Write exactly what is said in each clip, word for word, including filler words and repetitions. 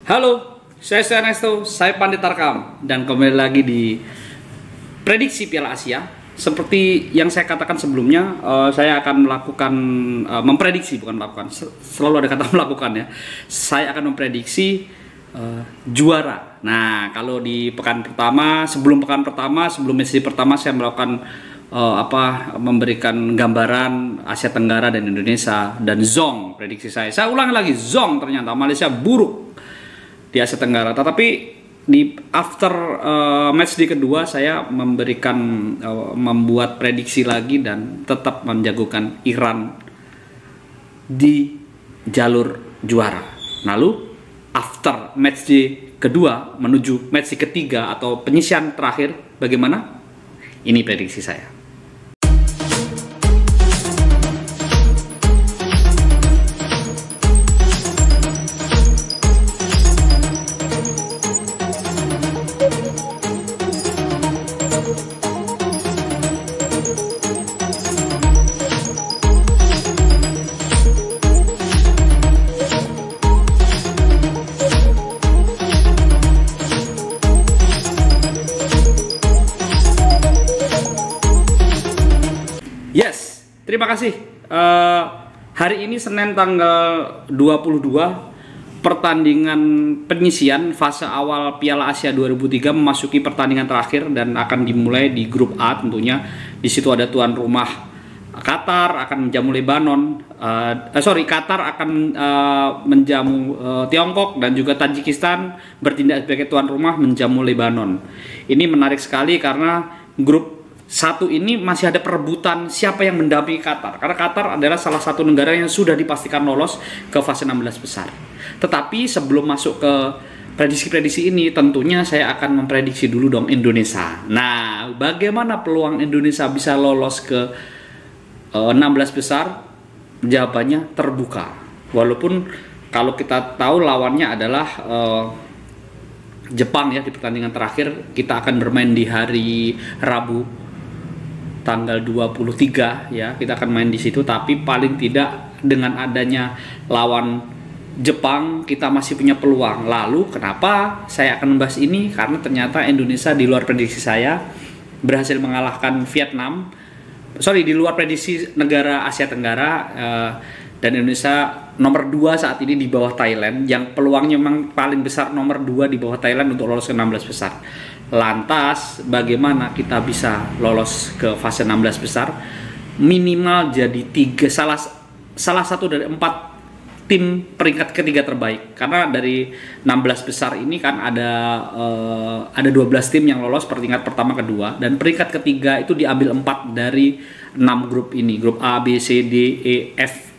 Halo, saya Ernesto, saya Pandit Tarkam dan kembali lagi di prediksi Piala Asia. Seperti yang saya katakan sebelumnya, uh, saya akan melakukan uh, memprediksi, bukan melakukan, selalu ada kata melakukan ya. Saya akan memprediksi uh, juara. Nah, kalau di pekan pertama, sebelum pekan pertama, sebelum match pertama saya melakukan uh, apa memberikan gambaran Asia Tenggara dan Indonesia dan zong prediksi saya. Saya ulangi lagi, zong ternyata Malaysia buruk di Asia Tenggara. Tetapi di after uh, match di kedua saya memberikan uh, membuat prediksi lagi dan tetap menjagokan Iran di jalur juara. Lalu after match di kedua menuju match di ketiga atau penyisian terakhir bagaimana? Ini prediksi saya. Yes, terima kasih. Uh, hari ini Senin tanggal dua puluh dua, pertandingan penyisian fase awal Piala Asia dua ribu tiga memasuki pertandingan terakhir dan akan dimulai di grup A tentunya. Di situ ada tuan rumah Qatar akan menjamu Lebanon. Uh, eh, sorry, Qatar akan uh, menjamu uh, Tiongkok dan juga Tajikistan bertindak sebagai tuan rumah menjamu Lebanon. Ini menarik sekali karena grup satu ini masih ada perebutan siapa yang mendampingi Qatar. Karena Qatar adalah salah satu negara yang sudah dipastikan lolos ke fase enam belas besar. Tetapi sebelum masuk ke prediksi-prediksi ini, tentunya saya akan memprediksi dulu dong Indonesia. Nah, bagaimana peluang Indonesia bisa lolos ke uh, enam belas besar? Jawabannya terbuka. Walaupun kalau kita tahu lawannya adalah uh, Jepang ya di pertandingan terakhir. Kita akan bermain di hari Rabu tanggal dua puluh tiga ya, kita akan main di situ. Tapi paling tidak dengan adanya lawan Jepang kita masih punya peluang. Lalu kenapa saya akan membahas ini? Karena ternyata Indonesia di luar prediksi saya berhasil mengalahkan Vietnam. Sorry, di luar prediksi negara Asia Tenggara eh, dan Indonesia nomor dua saat ini di bawah Thailand, yang peluangnya memang paling besar nomor dua di bawah Thailand untuk lolos ke enam belas besar. Lantas bagaimana kita bisa lolos ke fase enam belas besar? Minimal jadi tiga, salah salah satu dari empat tim peringkat ketiga terbaik. Karena dari enam belas besar ini kan ada uh, ada dua belas tim yang lolos peringkat pertama kedua, dan peringkat ketiga itu diambil empat dari enam grup ini. Grup A, B, C, D, E, F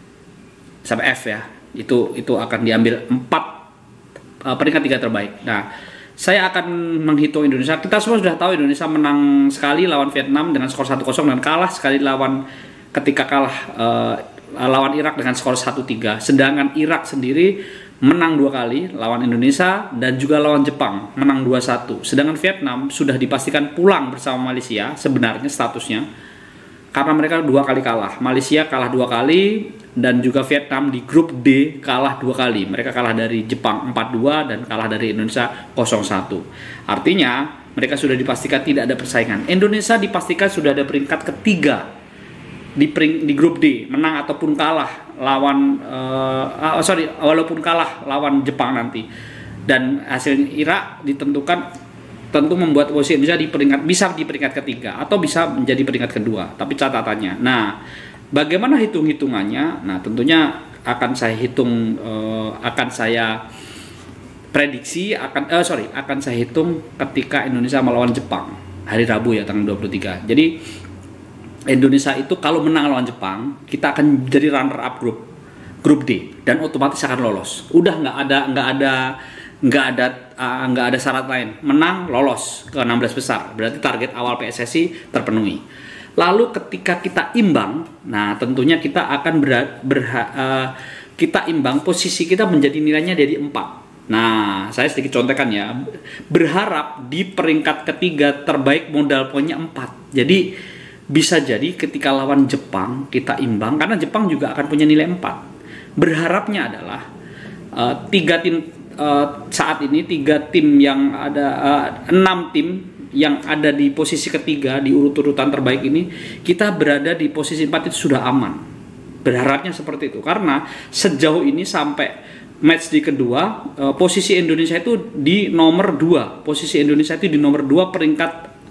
sampai F ya. Itu itu akan diambil empat uh, peringkat tiga terbaik. Nah, saya akan menghitung Indonesia. Kita semua sudah tahu Indonesia menang sekali lawan Vietnam dengan skor satu kosong dan kalah sekali lawan ketika kalah uh, lawan Irak dengan skor satu tiga. Sedangkan Irak sendiri menang dua kali lawan Indonesia dan juga lawan Jepang menang dua satu. Sedangkan Vietnam sudah dipastikan pulang bersama Malaysia sebenarnya statusnya, karena mereka dua kali kalah. Malaysia kalah dua kali dan juga Vietnam di grup D kalah dua kali. Mereka kalah dari Jepang empat dua dan kalah dari Indonesia nol satu. Artinya mereka sudah dipastikan tidak ada persaingan. Indonesia dipastikan sudah ada peringkat ketiga di pering, di grup D, menang ataupun kalah lawan uh, uh, sorry walaupun kalah lawan Jepang nanti. Dan hasil Irak ditentukan tentu membuat posisi Indonesia di peringkat, bisa di peringkat ketiga atau bisa menjadi peringkat kedua. Tapi catatannya, nah bagaimana hitung-hitungannya? Nah tentunya akan saya hitung, uh, akan saya prediksi, akan uh, sorry akan saya hitung ketika Indonesia melawan Jepang hari Rabu ya tanggal dua puluh tiga. Jadi Indonesia itu kalau menang lawan Jepang, kita akan jadi runner up grup grup D dan otomatis akan lolos. Udah nggak ada nggak ada nggak ada uh, nggak ada syarat lain, menang lolos ke enam belas besar, berarti target awal P S S I terpenuhi. Lalu ketika kita imbang, nah tentunya kita akan ber, berha, uh, kita imbang, posisi kita menjadi nilainya dari empat. Nah saya sedikit contekan ya, berharap di peringkat ketiga terbaik modal poinnya empat. Jadi bisa jadi ketika lawan Jepang kita imbang, karena Jepang juga akan punya nilai empat. Berharapnya adalah uh, tiga tim uh, saat ini tiga tim yang ada uh, enam tim yang ada di posisi ketiga di urut-urutan terbaik ini, kita berada di posisi empat itu sudah aman. Berharapnya seperti itu karena sejauh ini sampai match di kedua, uh, posisi Indonesia itu di nomor dua. Posisi Indonesia itu di nomor dua peringkat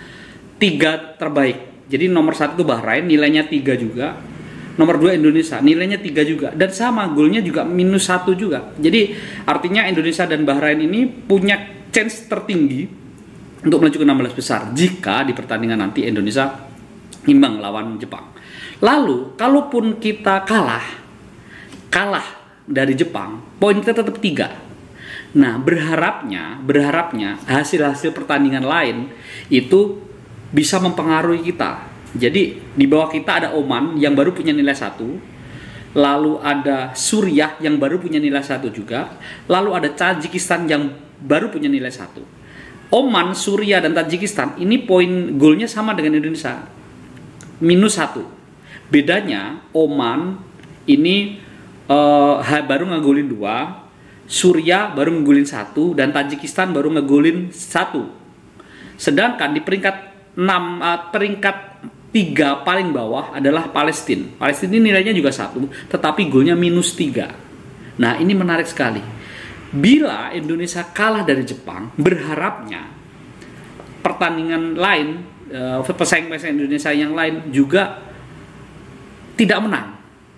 tiga terbaik. Jadi nomor satu itu Bahrain, nilainya tiga juga. Nomor dua Indonesia, nilainya tiga juga. Dan sama, golnya juga minus satu juga. Jadi artinya Indonesia dan Bahrain ini punya chance tertinggi untuk melaju ke enam belas besar jika di pertandingan nanti Indonesia imbang lawan Jepang. Lalu, kalaupun kita kalah, kalah dari Jepang, poin kita tetap tiga. Nah, berharapnya, berharapnya hasil-hasil pertandingan lain itu bisa mempengaruhi kita. Jadi di bawah kita ada Oman yang baru punya nilai satu, lalu ada Suriah yang baru punya nilai satu juga, lalu ada Tajikistan yang baru punya nilai satu. Oman, Suriah, dan Tajikistan ini poin golnya sama dengan Indonesia, minus satu. Bedanya Oman ini uh, baru ngegolin dua, Suriah baru ngegolin satu, dan Tajikistan baru ngegolin satu. Sedangkan di peringkat enam, uh, peringkat tiga paling bawah adalah Palestina. Palestina ini nilainya juga satu, tetapi golnya minus tiga. Nah, ini menarik sekali. Bila Indonesia kalah dari Jepang, berharapnya pertandingan lain, pesaing-pesaing Indonesia yang lain juga tidak menang.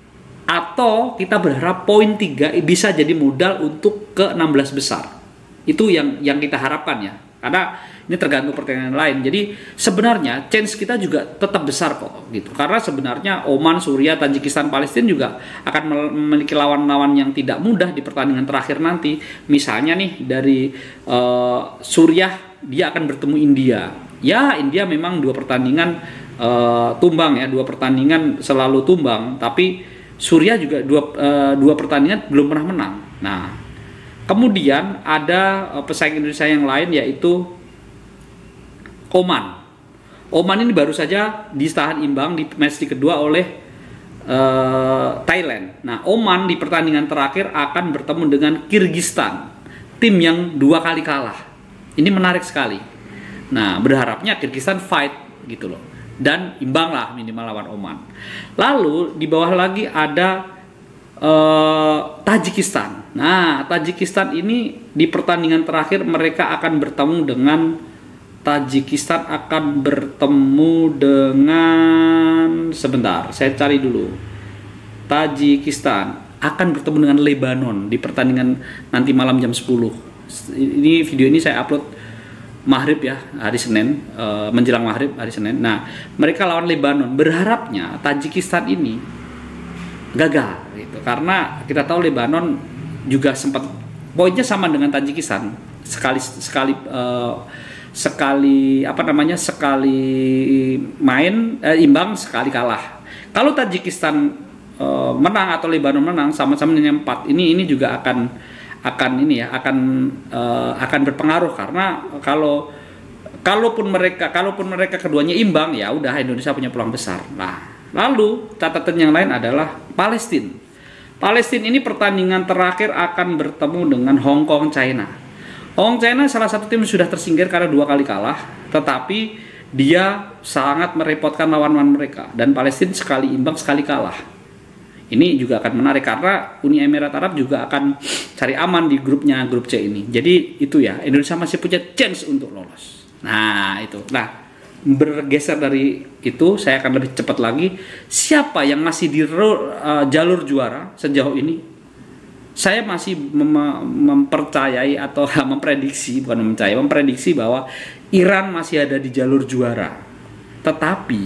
Atau kita berharap poin tiga bisa jadi modal untuk ke enam belas besar. Itu yang yang kita harapkan ya. Karena ini tergantung pertandingan lain. Jadi sebenarnya chance kita juga tetap besar kok gitu. Karena sebenarnya Oman, Suriah, Tajikistan, Palestina juga akan memiliki lawan-lawan yang tidak mudah di pertandingan terakhir nanti. Misalnya nih dari uh, Suriah dia akan bertemu India. Ya, India memang dua pertandingan uh, tumbang ya, dua pertandingan selalu tumbang, tapi Suriah juga dua uh, dua pertandingan belum pernah menang. Nah, kemudian ada uh, pesaing Indonesia yang lain yaitu Oman. Oman ini baru saja ditahan imbang di match di kedua oleh uh, Thailand. Nah, Oman di pertandingan terakhir akan bertemu dengan Kyrgyzstan, tim yang dua kali kalah. Ini menarik sekali. Nah, berharapnya Kyrgyzstan fight gitu loh. Dan imbang lah minimal lawan Oman. Lalu di bawah lagi ada uh, Tajikistan. Nah, Tajikistan ini di pertandingan terakhir mereka akan bertemu dengan Tajikistan akan bertemu dengan sebentar, saya cari dulu. Tajikistan akan bertemu dengan Lebanon di pertandingan nanti malam jam sepuluh. Ini video ini saya upload maghrib ya, hari Senin, uh, menjelang maghrib hari Senin. Nah, mereka lawan Lebanon. Berharapnya Tajikistan ini gagal gitu. Karena kita tahu Lebanon juga sempat poinnya sama dengan Tajikistan. Sekali sekali uh, sekali apa namanya sekali main eh, imbang, sekali kalah. Kalau Tajikistan eh, menang atau Lebanon menang sama-sama dengan empat, ini ini juga akan akan ini ya akan eh, akan berpengaruh karena kalau kalaupun mereka kalaupun mereka keduanya imbang ya udah Indonesia punya peluang besar. Nah, lalu catatan yang lain adalah Palestina. Palestina ini pertandingan terakhir akan bertemu dengan Hong Kong, China. Hong Kong China salah satu tim sudah tersingkir karena dua kali kalah, tetapi dia sangat merepotkan lawan-lawan mereka, dan Palestina sekali imbang sekali kalah. Ini juga akan menarik karena Uni Emirat Arab juga akan cari aman di grupnya, grup C ini. Jadi itu ya, Indonesia masih punya chance untuk lolos. Nah itu, nah bergeser dari itu saya akan lebih cepat lagi. Siapa yang masih di uh, jalur juara sejauh ini? Saya masih mem mempercayai atau memprediksi, bukan mempercayai, memprediksi bahwa Iran masih ada di jalur juara. Tetapi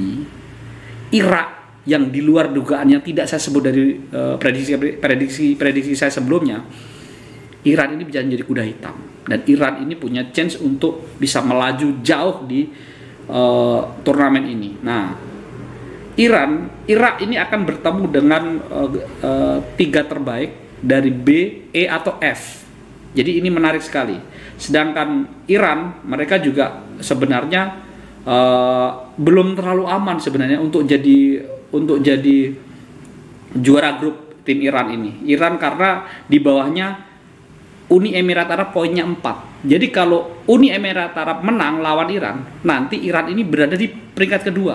Irak yang di luar dugaan yang tidak saya sebut dari uh, prediksi prediksi prediksi saya sebelumnya, Iran ini bisa menjadi kuda hitam, dan Iran ini punya chance untuk bisa melaju jauh di uh, turnamen ini. Nah, Iran, Irak ini akan bertemu dengan uh, uh, tiga terbaik dari B, E atau F. Jadi ini menarik sekali. Sedangkan Iran, mereka juga sebenarnya uh, belum terlalu aman sebenarnya untuk jadi untuk jadi juara grup tim Iran ini. Iran karena di bawahnya Uni Emirat Arab poinnya empat. Jadi kalau Uni Emirat Arab menang lawan Iran, nanti Iran ini berada di peringkat kedua.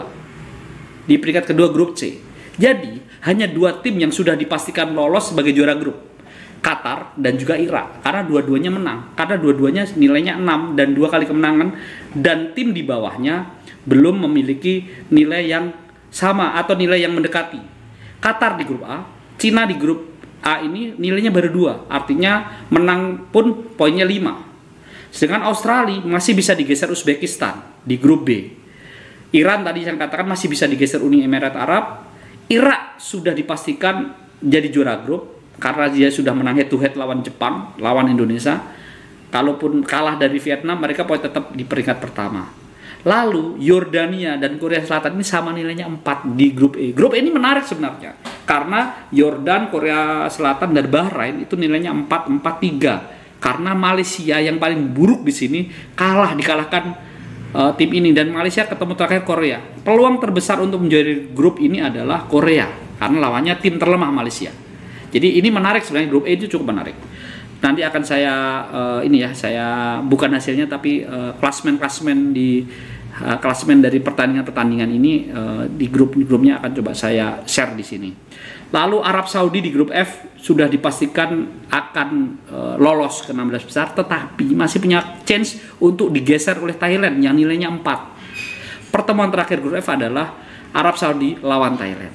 Di peringkat kedua grup C. Jadi, hanya dua tim yang sudah dipastikan lolos sebagai juara grup. Qatar dan juga Irak. Karena dua-duanya menang. Karena dua-duanya nilainya enam dan dua kali kemenangan. Dan tim di bawahnya belum memiliki nilai yang sama atau nilai yang mendekati. Qatar di grup A, Cina di grup A ini nilainya baru dua, artinya menang pun poinnya lima. Sedangkan Australia masih bisa digeser Uzbekistan di grup B. Iran tadi yang katakan masih bisa digeser Uni Emirat Arab. Irak sudah dipastikan jadi juara grup karena dia sudah menang head to head lawan Jepang, lawan Indonesia. Kalaupun kalah dari Vietnam, mereka poin tetap di peringkat pertama. Lalu Yordania dan Korea Selatan ini sama nilainya empat di grup E. Grup E ini menarik sebenarnya. Karena Yordan, Korea Selatan, dan Bahrain itu nilainya empat, empat, tiga. Karena Malaysia yang paling buruk di sini kalah dikalahkan uh, tim ini. Dan Malaysia ketemu terakhir Korea. Peluang terbesar untuk menjadi grup ini adalah Korea. Karena lawannya tim terlemah Malaysia. Jadi ini menarik sebenarnya, grup E itu cukup menarik. Nanti akan saya uh, ini ya, saya bukan hasilnya tapi uh, klasmen-klasmen di uh, klasmen dari pertandingan-pertandingan ini uh, di grup-grupnya akan coba saya share di sini. Lalu Arab Saudi di grup F sudah dipastikan akan uh, lolos ke enam belas besar, tetapi masih punya chance untuk digeser oleh Thailand yang nilainya empat. Pertemuan terakhir grup F adalah Arab Saudi lawan Thailand.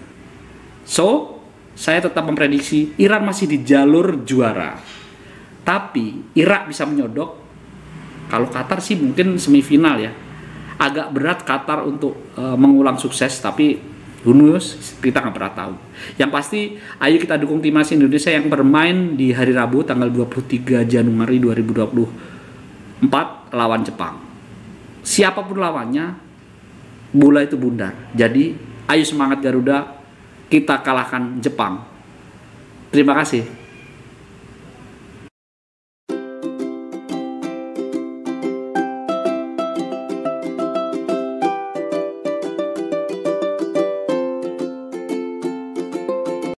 So, saya tetap memprediksi Iran masih di jalur juara. Tapi Irak bisa menyodok. Kalau Qatar sih mungkin semifinal ya. Agak berat Qatar untuk uh, mengulang sukses, tapi who knows, kita nggak pernah tahu. Yang pasti, ayo kita dukung timnas Indonesia yang bermain di hari Rabu tanggal dua puluh tiga Januari dua ribu dua puluh empat lawan Jepang. Siapapun lawannya, bola itu bundar. Jadi, ayo semangat Garuda, kita kalahkan Jepang. Terima kasih.